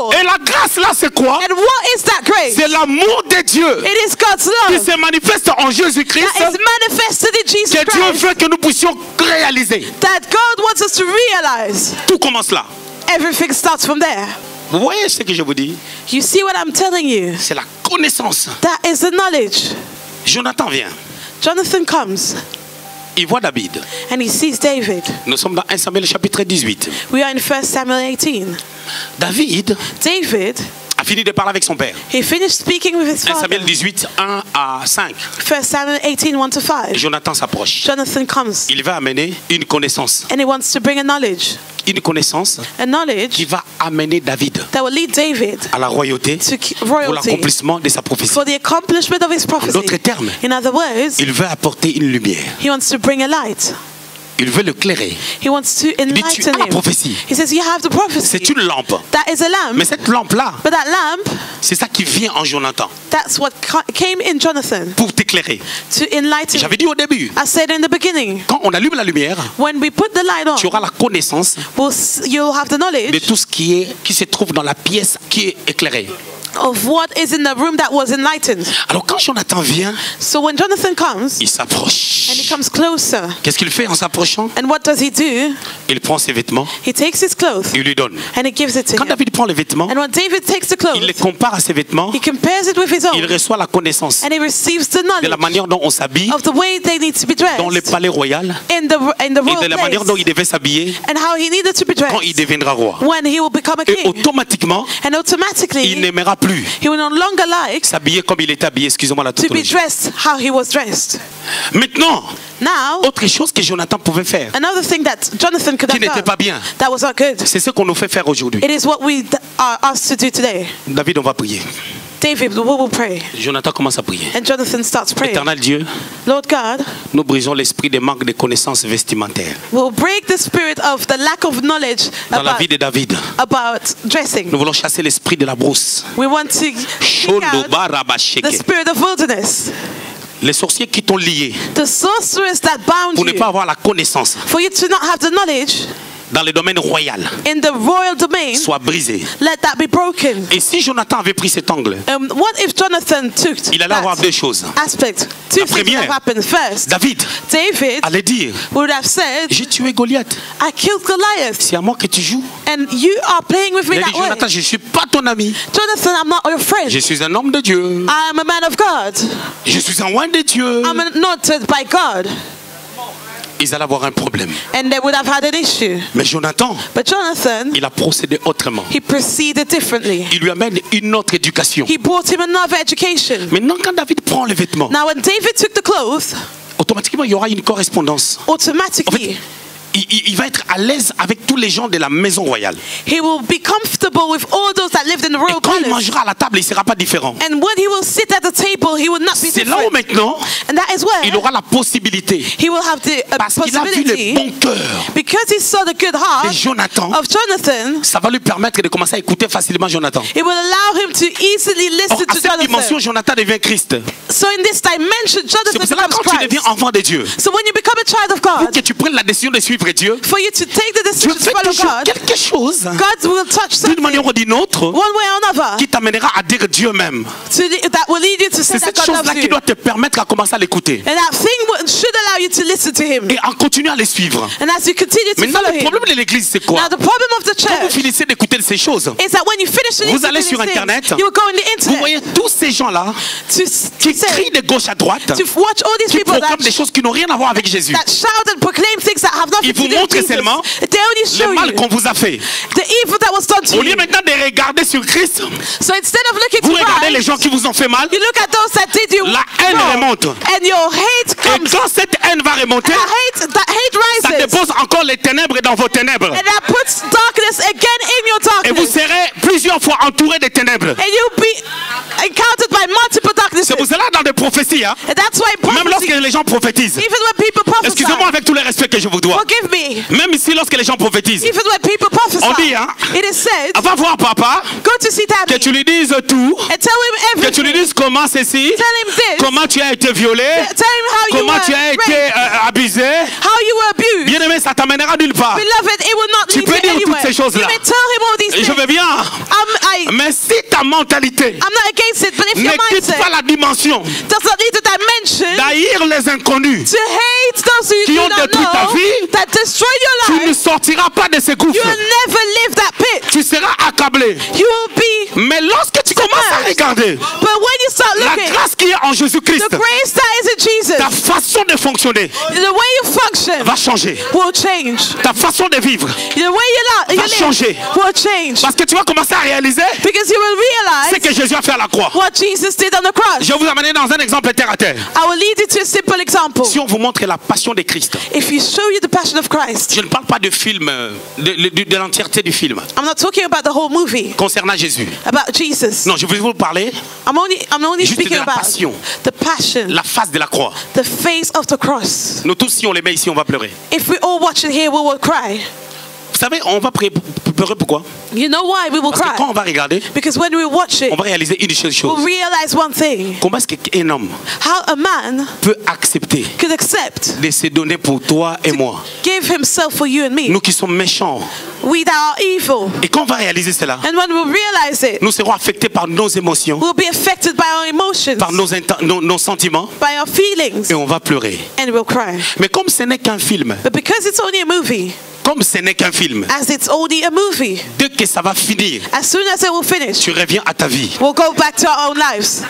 Lord. Et la grâce là, c'est quoi? And what is that grace? C'est l'amour de Dieu It is God's qui love se manifeste en Jésus-Christ, that is manifested in Jesus que Dieu Christ, veut que nous puissions réaliser. that God wants us to realize. Tout commence là. Everything starts from there. Vous voyez ce que je vous dis? You see what I'm telling you? C'est la connaissance. That is the knowledge. Jonathan vient. Jonathan comes Il voit David. and he sees David. Nous sommes dans un Samuel chapitre dix-huit. We are in First Samuel eighteen. David David, a fini de parler avec son père. he finished speaking with his un father. Samuel dix-huit, un à cinq. First Samuel eighteen, one to five. Jonathan s'approche. Jonathan comes Il va amener une connaissance. and he wants to bring a knowledge. Une connaissance A knowledge qui va amener David that will lead David à la royauté to ki- pour royalty l'accomplissement de sa prophétie. for the accomplishment of his En prophecy. d'autres termes, In other words, il veut apporter une lumière. he wants to bring a light. Il veut l'éclairer. He wants to dit, tu enlighten as la him. prophétie. He says, you have the prophecy. C'est une lampe. That is a lamp. Mais cette lampe-là, But that lamp, c'est ça qui vient en Jonathan that's what ca- came in Jonathan pour t'éclairer. to enlighten. J'avais dit au début, I said in the beginning, quand on allume la lumière, when we put the light tu on, auras la connaissance we'll, s- you'll have the de knowledge tout ce qui, est, qui se trouve dans la pièce qui est éclairée. of what is in the room that was enlightened. Alors quand Jonathan vient, So when Jonathan comes, il s'approche. and he comes closer, Qu'est-ce qu'il fait en s'approchant? and what does he do? Il prend ses vêtements, He takes his clothes il lui donne. and he gives it to Quand him. David prend les vêtements, And when David takes the il les clothes, compare à ses vêtements, he compares it with his il own, reçoit la connaissance and he receives the de la knowledge manière dont on s'habille of the way they need to be dans le dressed palais royal in the in the et royal de la manière dont il place, devait s'habiller and how he needed to be quand il dressed deviendra roi. when he will become a Et king. automatiquement, And il automatically, n'aimera plus he will no longer like s'habiller comme il était habillé, excusez-moi la to be tautologie. dressed how he was dressed. Maintenant, Now, autre chose que Jonathan pouvait faire, another thing that Jonathan could qui have n'était pas done bien, that was not good, c'est ce qu'on nous fait faire aujourd'hui. it is what we d- are asked to do today. David, on va prier. David, we will pray. Jonathan commence à prier. And Jonathan starts praying. Éternel Dieu, Lord God, nous brisons l'esprit de manque de connaissances vestimentaires we'll break the spirit of the lack of knowledge dans la about, vie de David. about dressing. Nous voulons chasser l'esprit de la brousse. We want to kick Shondo out barabasheke. the spirit of wilderness. Les sorciers qui t'ont lié The sorcerers that bound pour ne pas you, avoir la connaissance for you to not have the knowledge dans le domaine royal in the royal domain, soient brisés. let that be broken. Et si Jonathan avait pris cet angle, Um, what if Jonathan took il allait avoir that deux choses. aspect? Two La things would première, have happened. First, David David allait dire, would have said, j'ai tué Goliath. I killed Goliath, C'est à moi que tu joues. and you are playing with me Il a dit, that way. Jonathan, je ne suis pas ton ami. Jonathan, I'm not your friend. Je suis un homme de Dieu. I am a man of God. Je suis un roi de Dieu. I'm anointed by God. Ils allaient avoir un problème. And they would have had an issue. Mais Jonathan, But Jonathan, il a procédé autrement. he proceeded differently. Il lui amène une autre éducation. He brought him another education. Maintenant, quand David prend les vêtements, Now, when David took the clothes, automatiquement, il y aura une correspondance. automatically, Il, il- il va être à l'aise avec tous les gens de la maison royale. he will be comfortable with all those that lived in the Et royal quand il palace. mangera à la table, il ne sera pas différent. And when he will sit at the table, he will not be C'est là où different. maintenant, And that is where il aura la possibilité. he will have the uh, Parce qu'il a vu le possibility, bon cœur because he saw the good de heart Jonathan. of Jonathan, Ça va lui permettre de commencer à écouter facilement Jonathan. it will allow him to easily Or, listen à to cette dimension, Jonathan. Jonathan devient Christ. So in this dimension, C'est Jonathan pour cela que becomes quand tu deviens Christ. enfant de Dieu, So when you become a child of pour God, que tu prennes la décision de suivre Dieu, for you to take the Dieu decision to fait follow toujours God, quelque chose God will touch d'une something manière ou d'une autre one way or another qui t'amènera à dire Dieu même. to the, that will lead you to say C'est that cette God chose-là loves qui you. doit te permettre à commencer à l'écouter And that thing will- should allow you to listen to him. et en continuant à les suivre. And as you continue to Maintenant, follow le him. problème de l'église, c'est quoi? Now the problem of the Quand vous church finissez d'écouter ces choses, is that when you finish vous listening allez to sur these Internet, things, you will go on the vous internet voyez tous ces gens-là to, qui to say, crient de gauche à droite, to watch all these qui people that, proclament des choses qui n'ont rien à voir avec Jésus. that shout and proclaim things that have nothing Ils to vous do with montrent Jesus. seulement They only Le show mal you qu'on vous a fait. the evil that was done to Au lieu you. maintenant de regarder sur Christ, So instead of looking vous to regardez les Christ, gens qui vous ont fait mal. you look at those that did you La haine wrong, remonte. and your hate Et comes. quand cette haine va remonter, That hate, that hate ça rises, dépose encore les ténèbres dans vos ténèbres. and that puts darkness again in your Et vous darkness, serez plusieurs fois entouré des ténèbres. and you'll be encountered by multiple darknesses. C'est pour cela dans des prophéties, hein, And that's why même lorsque prophecy, les gens prophétisent, even when people prophesy, excusez-moi avec tout le respect que je vous dois, forgive me, même ici lorsque les gens prophétisent, even when people prophesy, on dit, hein, it is said, va voir papa, go to see que daddy tu lui dises tout, and tell him que tu lui everything. dises comment ceci, Tell him this. comment tu as été violé, Tell him how you comment were tu as été raped, euh, abusé. how you were abused. Bien aimé, ça t'amènera nulle part. Beloved, it will not Tu lead peux you dire toutes anywhere. ces choses-là. You may tell him all these Et je things. veux bien. Um, I Mais si ta mentalité I'm not against it, but if ne your quitte mindset pas la dimension does not lead to dimension d'haïr les inconnus to hate those who you qui do ont not détruit ta know, vie, that destroy tu your ne life, sortiras pas de ces gouffres. you will never leave that pit. Tu seras accablé. You will be, Mais lorsque tu commences à regarder but when you start la looking, grâce qui est en Jésus-Christ, the grace that is in Jesus, ta façon de fonctionner the way you function va changer. will change. Ta façon de vivre. The way you, li- you Va live changer. will change. Parce que tu vas commencer à réaliser Because you will ce realize que Jésus a fait à la croix. what Jesus did on the cross. Je vais vous amener dans un exemple terre à terre. I will lead you to a simple example. Si on vous montre la passion de Christ, If you show you the passion of Christ, je ne parle pas de film, euh, de, de, de l'entièreté du film I'm not talking about the whole movie, concernant Jésus. about Jesus. Non, je vais vous parler I'm only, I'm only Juste speaking de la about passion. the passion, la face de la croix. the face of the cross. Nous tous, si on les met ici, on va pleurer. If we all watch it here, we will cry. Vous savez, on va pleurer pourquoi? You know why we will Parce que cry? quand on va regarder, Because when we watch it, on va réaliser une seule chose. we'll realize one thing. Comment est-ce qu'un homme How a man peut accepter could accept de se donner pour toi et moi, give himself for you and me. nous qui sommes méchants. We that are evil. Et quand on va réaliser cela, And when we realize it, nous serons affectés par nos émotions, we'll be affected by our emotions, par nos, inten- nos, nos sentiments, by our feelings, et on va pleurer. and we'll cry. Mais comme ce n'est qu'un film, But because it's only a movie, comme ce n'est qu'un film, as it's only a movie, dès que ça va finir, as soon as it will finish, tu reviens à ta vie. we'll go back to our own lives.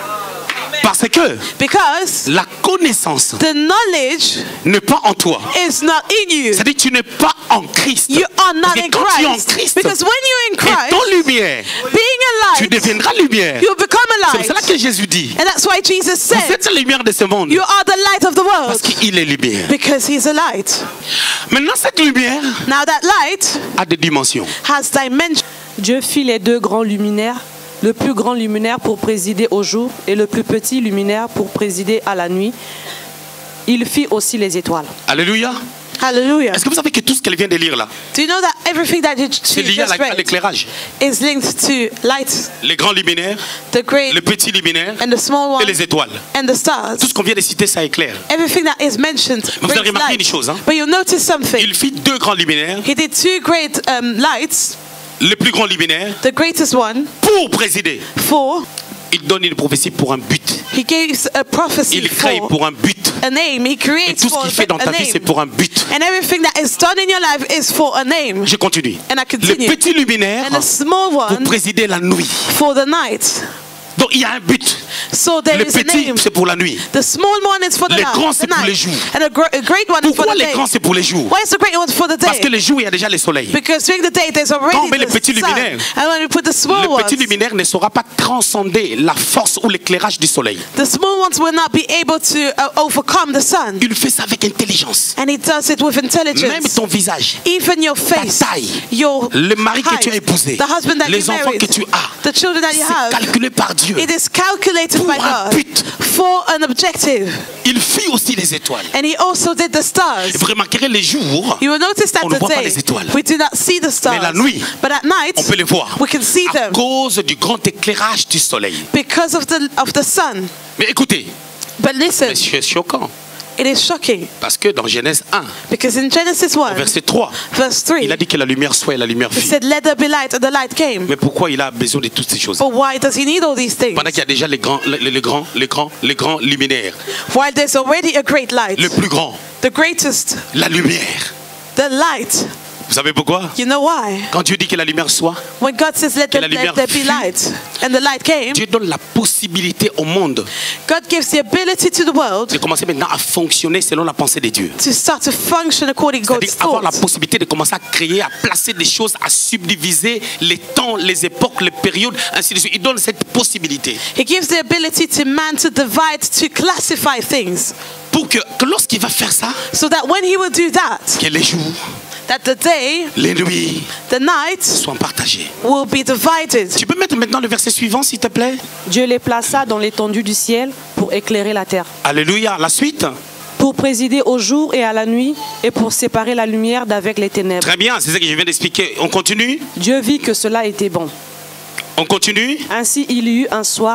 Parce que Because la connaissance the knowledge n'est pas en toi. is not in you. C'est-à-dire que tu n'es pas en Christ. You are not Parce que in quand tu es en Christ. Christ, Because when you're in étant Christ, lumière, being a tu light, deviendras lumière. you'll become a C'est pour cela light. que Jésus dit, And that's why Jesus vous said, êtes la lumière de ce monde. you are the light of the Parce world. qu'il est lumière. Because he's a light. Maintenant, cette lumière Now that light a des dimensions. has dimension. Dieu fit les deux grands luminaires, le plus grand luminaire pour présider au jour et le plus petit luminaire pour présider à la nuit. Il fit aussi les étoiles. Alléluia. Hallelujah. Est-ce que vous savez que tout ce qu'elle vient de lire là, Do you know that everything that you c'est you lié à just la- à read l'éclairage? is linked to light, Les grands luminaires, the great les petits luminaires and the small et one, les étoiles. and the stars? Tout ce qu'on vient de citer, ça éclaire. Everything that is mentioned Vous avez brings remarqué light. une chose, hein? But you'll notice something. Il fit deux grands luminaires, He did two great um, lights, le plus grand luminaire, the greatest one, pour présider. for Il donne une prophétie pour un but. he gave a prophecy Il crée for pour un but. a name. He Et creates tout ce for qu'il fait dans a ta vie, c'est name. pour un but. And everything that is done in your life is for a name. Je continue. And I Le continue. petit luminaire And the small pour one présider la nuit. for the night. Donc il y a un but. So there Le is a petit, name. c'est pour la nuit. The small one is for the, Les night, grands, the c'est pour night. les jours. And a, gr- a great one is for Pourquoi the les day. grands, c'est pour les jours? Why is the great one for the Parce que day? les jours, il y a déjà le soleil. Because during the day there's Quand on already met le the petit sun. luminaire, And when we put the small Le ones, petit luminaire ne saura pas transcender la force ou l'éclairage du soleil. the small ones will not be able to uh, overcome the sun. Il fait ça avec intelligence. And he does it with Même intelligence. ton visage, Even your face, ta taille, your le mari que height, tu as épousé, the husband that les you enfants married, que tu as, the children that you c'est have, calculé par Dieu. it is calculated Pour by un God but. for an objective. Il fit aussi les étoiles. And he also did the stars. Et vous remarquerez les jours, You will notice that On ne voit pas today les étoiles. we do not see the stars. Mais la nuit, but at night, on peut les voir we can see à them cause du grand éclairage du soleil. because of the, of the sun. Mais écoutez, But listen, c'est choquant. it is shocking Parce que dans Genèse un, because in Genesis au one, verset trois, verse three, il a dit que la lumière soit et la lumière he fut. said, let there be light, and the light came. Mais pourquoi il a besoin de toutes ces choses? But why does he need all these things? Pendant qu'il y a déjà les grands, les, les grands, les grands, les grands luminaires. While there's already a great light, Le plus grand, the greatest, la lumière. the light. Vous savez pourquoi? You know why? Quand Dieu dit que la lumière soit, When God says, let, Que there, la lumière let there be fut. light, and the light came, Dieu donne la possibilité au monde God gives the ability to the world de commencer maintenant à fonctionner selon la pensée de Dieu. to start to function according to God's C'est-à-dire avoir la thoughts. possibilité de commencer à créer, à placer des choses, à subdiviser les temps, les époques, les périodes, ainsi de suite. Il donne cette possibilité He gives the ability to man to divide, to classify things, pour que, que lorsqu'il va faire ça, so that when he will do that, que les jours, that the day, les nuits the night soient partagés. will be divided. Tu peux mettre maintenant le verset suivant, s'il te plaît? Dieu les plaça dans l'étendue du ciel pour éclairer la terre, Alléluia. La suite. pour présider au jour et à la nuit et pour séparer la lumière d'avec les ténèbres. Très bien, c'est ça que je viens d'expliquer. On continue? Dieu vit que cela était bon. On continue? Ainsi il y eut un soir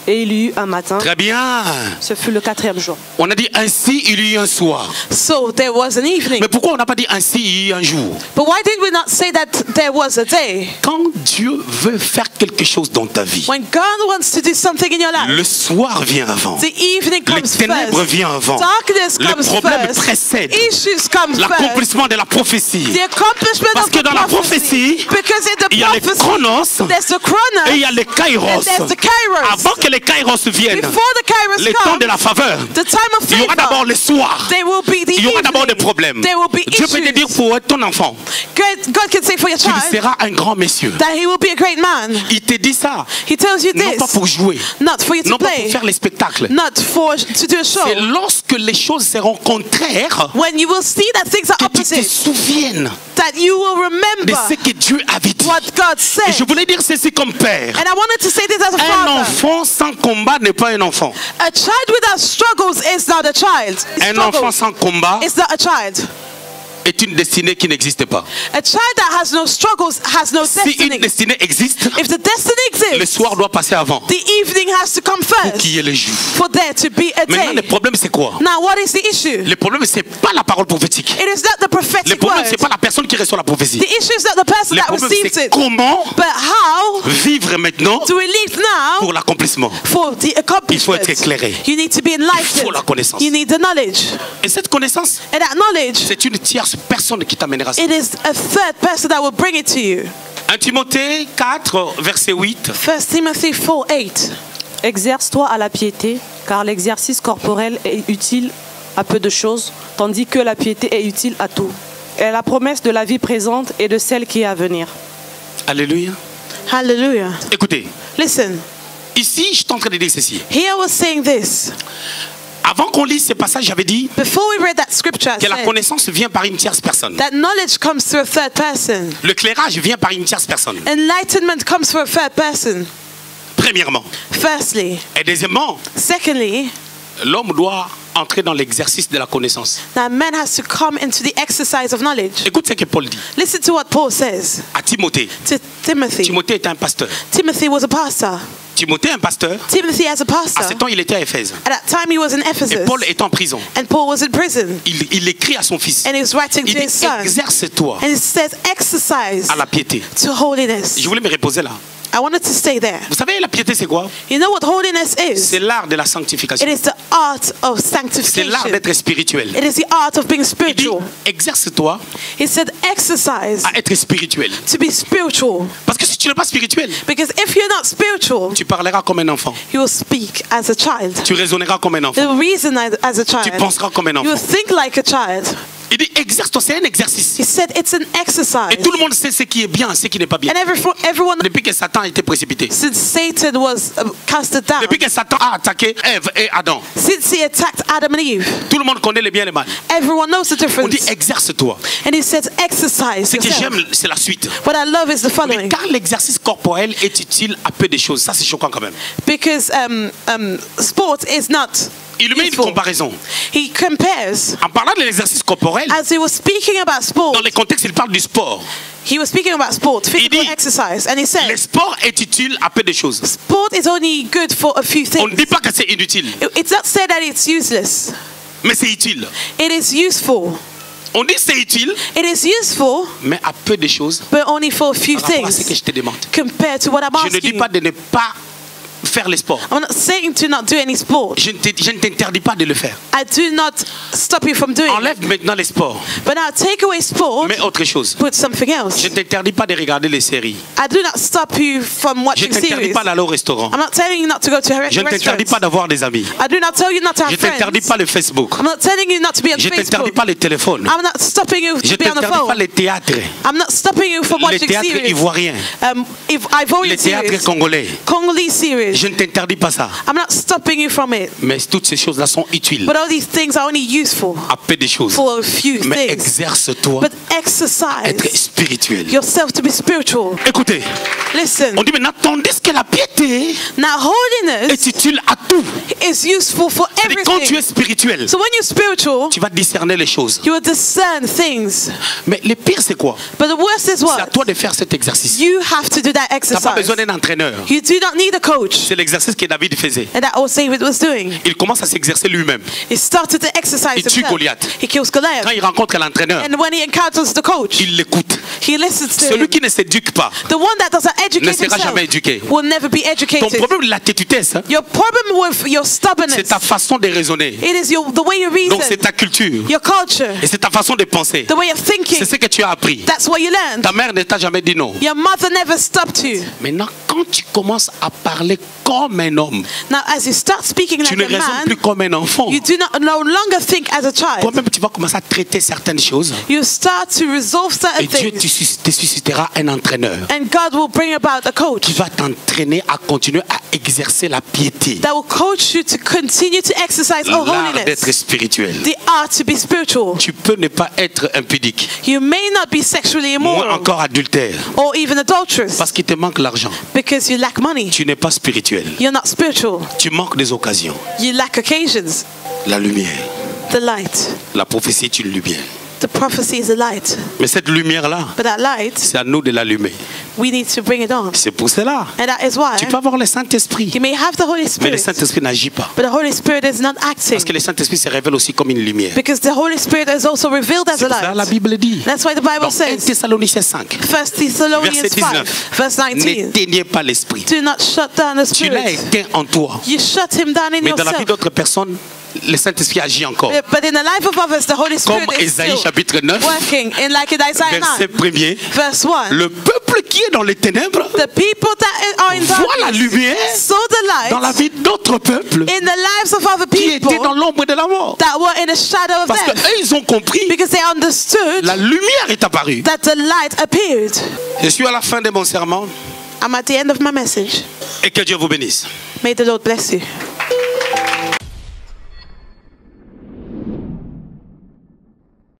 Et il y eut un matin. Très bien. Ce fut le quatrième jour. On a dit ainsi il y eut un soir. So there was an evening. Mais pourquoi on n'a pas dit ainsi il y eut un jour? But why did we not say that there was a day? Quand Dieu veut faire quelque chose dans ta vie, When God wants to do something in your life, le soir vient avant. the evening Les comes ténèbres first. viennent avant. Darkness Le comes problème first. précède Issues come first. l'accomplissement de la prophétie. The accomplishment Parce of que the dans la prophecy. prophétie, Because in the il y a les prophecy, chronos there's the chronos. et il y a les kairos. And there's the kairos. Avant que les kairos viennent, Before the kairos les temps come, de la faveur, the time of il y aura favor, d'abord le soir. there will be the Il y aura d'abord des evening. problèmes. There will be Dieu peut te dire issues. pour être ton enfant, God, God can say for your tu child seras un grand monsieur. that he will be a great man. Il te dit ça, He tells you non pas this, pour jouer, not for you to non pas pour play, faire les spectacles. not for to do a show. C'est lorsque les choses seront contraires When you will see that things are que tu te opposite, souviennes that you will de remember ce que Dieu avait dit. what God Et said. je voulais dire ceci comme père. And I wanted to say this as a Un father. enfant sans combat n'est pas un enfant. A child without struggles is not a child. Un enfant Struggles sans combat is not a child. est une destinée qui n'existe pas. A child that has no struggles has no Si une destiny. destinée existe, If the destiny le exists, soir doit passer avant the evening has to come pour first qu'il y ait le jour. for there to be a Maintenant, le day. problème c'est quoi? Now, what is the issue? Le problème c'est pas la parole prophétique. It is not the Le prophetic problème word. c'est pas la personne qui reçoit la prophétie. The issue is not the person Le that problème receives c'est it, comment but how vivre maintenant do we live now pour l'accomplissement. for the Il faut être accomplishment? éclairé. You need to be Il faut la enlightened. connaissance. You need the knowledge. Et cette connaissance, And that knowledge, c'est une tierce personne qui t'amènera ça. it is a third person that will bring it to you. un Timothée quatre, verset huit. First Timothy four eight. Exerce-toi à la piété, car l'exercice corporel est utile à peu de choses, tandis que la piété est utile à tout. Elle est la promesse de la vie présente et de celle qui est à venir. Alléluia. Hallelujah. Écoutez, Listen, ici, je suis en train de dire ceci. here I was saying this. Avant qu'on lise ce passage, j'avais dit Before we read that scripture, I que la said connaissance vient par une tierce personne. that knowledge comes through a third person. L'éclairage vient par une tierce personne. Enlightenment comes through a third person. Premièrement. Firstly. Et deuxièmement, Secondly, l'homme doit entrer dans l'exercice de la connaissance. that man has to come into the exercise of knowledge. Écoute ce que Paul dit Listen to what Paul says à Timothée. to Timothy. Timothée est un pasteur. Timothy was a pastor. Timothée, un pasteur, Timothy as a à pastor. ce temps, il était à Éphèse. At that time he was in Et Ephesus. Paul est en prison. And Paul was in prison. Il, il écrit à son fils. And he was writing Il to dit, his son. exerce-toi And it says exercise à la piété. to holiness. Je voulais me reposer là. I wanted to stay there. Vous savez, la piété, c'est quoi? You know what holiness is? C'est l'art de la sanctification. It is the art of C'est l'art sanctification. d'être spirituel. It is the art of being Il dit, spiritual. exerce-toi He said exercise à être spirituel. to be spiritual. Parce que si tu n'es pas spirituel, Because if you're not spiritual, tu parleras comme un enfant. you will speak as a child. Tu raisonneras comme un enfant. The reason as as a Tu child, penseras comme un you will enfant. think like a child. Il dit, exerce-toi, c'est un exercice. He said it's an exercise. Et tout le monde sait ce qui est bien, ce qui n'est pas bien. And everyone, everyone Depuis que Satan a été précipité. since Satan was uh, casted down, Depuis que Satan a attaqué Ève et Adam. since he attacked Adam and Eve, Tout le monde connaît le bien et le mal. everyone knows the On dit, difference. exerce-toi. And he says exercise Ce que yourself. j'aime, c'est la suite. What I love is the Mais following. car l'exercice corporel est utile à peu de choses, ça c'est choquant quand même. Because um, um, sport is not Il met une useful. comparaison. He compares, En parlant de l'exercice corporel, as he was speaking about sport, dans les contextes, il parle du sport. he was speaking about sport, physical dit, exercise, and he Le said, sport est utile à peu de choses. sport is only good for a few On ne things. dit pas que c'est inutile, It- It's not said that it's useless. mais c'est utile. It is useful. On dit c'est utile, It is useful, mais à peu de choses but only for a few par rapport à ce que things je te demande. compared to what I'm Je ne dis asking you. pas de ne pas faire le sport. I'm not saying to not do any sport. Je ne te- je ne t'interdis pas de le faire. I do not stop you from doing it. Enlève maintenant les sports, But now take away sport, mais autre chose. put something else. Je ne t'interdis pas de regarder les séries. I do not stop you from Je watching ne t'interdis series. pas d'aller au restaurant. I'm not telling you not to go to a Je ne t'interdis restaurant. pas d'avoir des amis. I do not tell you not to Je have ne t'interdis friends. pas le Facebook. I'm not telling you not to be on Je ne t'interdis Facebook. pas le téléphone. I'm not stopping you Je to ne be on the t'interdis pas phone. les théâtres. I'm not stopping you from Les watching théâtres series. ivoiriens. Um, if Ivorian Les théâtres series, congolais. Congolese series. Je ne t'interdis pas ça. I'm not stopping you from it. Mais toutes ces choses-là sont utiles But all these things are only useful à peu de choses. for a few Mais things. exerce-toi But à être exercise spirituel. yourself to be spiritual. Écoutez, Listen. On dit maintenant, tandis que la piété Now holiness est utile à tout. is useful for C'est-à-dire, quand tu es everything. spirituel, So when you're spiritual, tu vas discerner les choses. you will discern things. Mais le pire, c'est quoi? But the worst is C'est à what? toi de faire cet exercice. You have to do that Tu n'as pas exercise. besoin d'un entraîneur. You do not need a coach. C'est l'exercice que David faisait. And that what David was doing. Il commence à s'exercer lui-même. He started to exercise Il tue himself. Goliath. He kills Quand Goliath. il rencontre l'entraîneur, And when he encounters the coach, il l'écoute. he listens to Celui him. qui ne s'éduque pas The one that doesn't ne educate sera himself jamais éduqué. will never be Ton educated. problème de la têtutesse, hein, Your problem with your c'est stubbornness, ta façon de raisonner. it is your, the way you Donc reason, c'est ta culture. your culture, Et c'est ta façon de penser. the way of thinking. C'est ce que tu as appris. That's what you learned. Ta mère ne t'a jamais dit non. Your mother never stopped you. Maintenant, quand tu commences à parler comme un homme, Now, as you start speaking tu like ne a raisonnes man, plus comme un enfant. you do not no longer think as a child. Toi-même, tu vas commencer à traiter certaines choses. You start to resolve certain Et Dieu te things, sus- te suscitera un entraîneur and God will bring about a coach qui va t'entraîner à continuer à exercer la piété, that will coach you to continue to exercise oh, l'art d'être holiness, spirituel. the art to be spiritual. Tu peux ne pas être impudique, You may not be sexually moins immoral encore adultère, or even adulterous parce qu'il te manque l'argent. because you lack money. Tu n'es pas spirituel. You're not spiritual. Tu manques des occasions. You lack occasions. La lumière, The light. la prophétie est une lumière. The prophecy is a light. Mais cette lumière-là, But that light, c'est à nous de l'allumer. we need to bring it on. C'est pour cela. And that is why Tu peux avoir le Saint-Esprit, you may have the Holy mais le Spirit, Saint-Esprit n'agit pas. but the Holy Spirit is not acting. Parce que le Saint-Esprit se révèle aussi comme une lumière. Because the Holy Spirit is also revealed as C'est a pour ça que la light. Bible dit. That's why the Bible Dans un says, Thessaloniciens cinq, First Thessalonians verset five, dix-neuf, verse nineteen, n'éteignez pas l'Esprit. do not shut down the Tu l'as Spirit. éteint en toi. You shut him down in Mais dans la vie yourself. d'autres personnes, le Saint-Esprit agit encore. But in the life of others, the Holy Spirit Comme is Ésaïe still chapitre neuf, working. In like in Isaiah verset nine, premier, verse one, le peuple qui est dans les ténèbres the people that are in voit la darkness lumière saw the dans la light vie d'autres peuples in the lives of other qui étaient dans people l'ombre de la mort. that were in the shadow of Parce death, qu'eux, ils ont compris, because they understood la lumière est apparue. that the light appeared. Je suis à la fin de mon serment I'm at the end of my message. et que Dieu vous bénisse. May the Lord bless you.